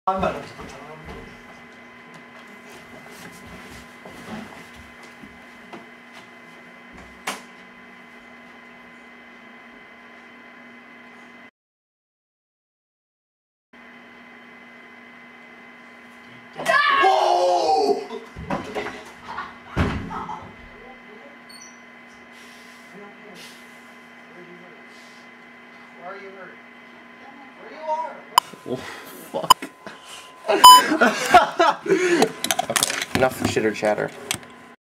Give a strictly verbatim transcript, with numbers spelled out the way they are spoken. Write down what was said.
Whoa! Where are you hurt? Where you are? Oh, fuck. Okay, enough chitter chatter.